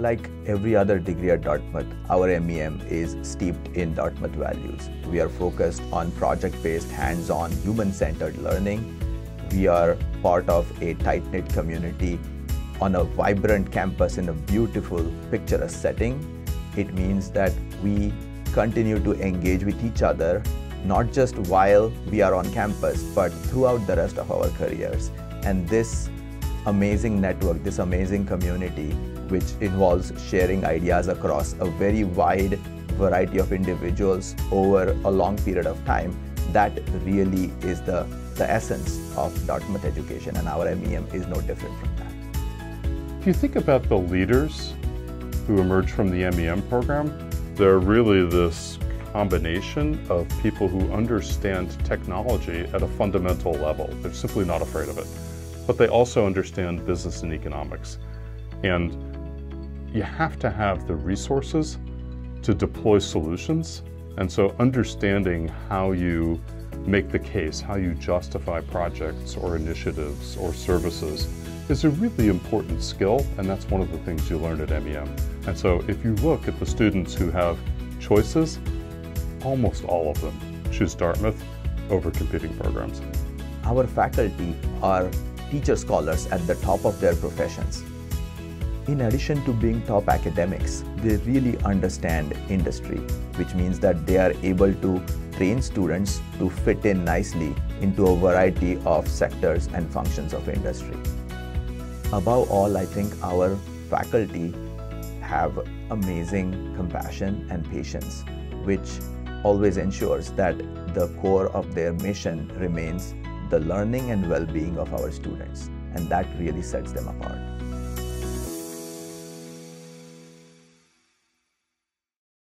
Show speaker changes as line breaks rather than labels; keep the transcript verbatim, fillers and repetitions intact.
Like every other degree at Dartmouth, our M E M is steeped in Dartmouth values. We are focused on project-based, hands-on, human-centered learning. We are part of a tight-knit community on a vibrant campus in a beautiful, picturesque setting. It means that we continue to engage with each other, not just while we are on campus, but throughout the rest of our careers. And this amazing network, this amazing community, which involves sharing ideas across a very wide variety of individuals over a long period of time, that really is the, the essence of Dartmouth education, and our M E M is no different from that.
If you think about the leaders who emerge from the M E M program, they're really this combination of people who understand technology at a fundamental level. They're simply not afraid of it. But they also understand business and economics. And you have to have the resources to deploy solutions. And so understanding how you make the case, how you justify projects or initiatives or services is a really important skill, and that's one of the things you learn at M E M. And so if you look at the students who have choices, almost all of them choose Dartmouth over competing programs.
Our faculty are teacher scholars at the top of their professions. In addition to being top academics, they really understand industry, which means that they are able to train students to fit in nicely into a variety of sectors and functions of industry. Above all, I think our faculty have amazing compassion and patience, which always ensures that the core of their mission remains the learning and well-being of our students, and that really sets them apart.